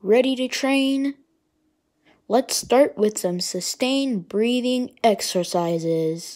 Ready to train? Let's start with some sustained breathing exercises.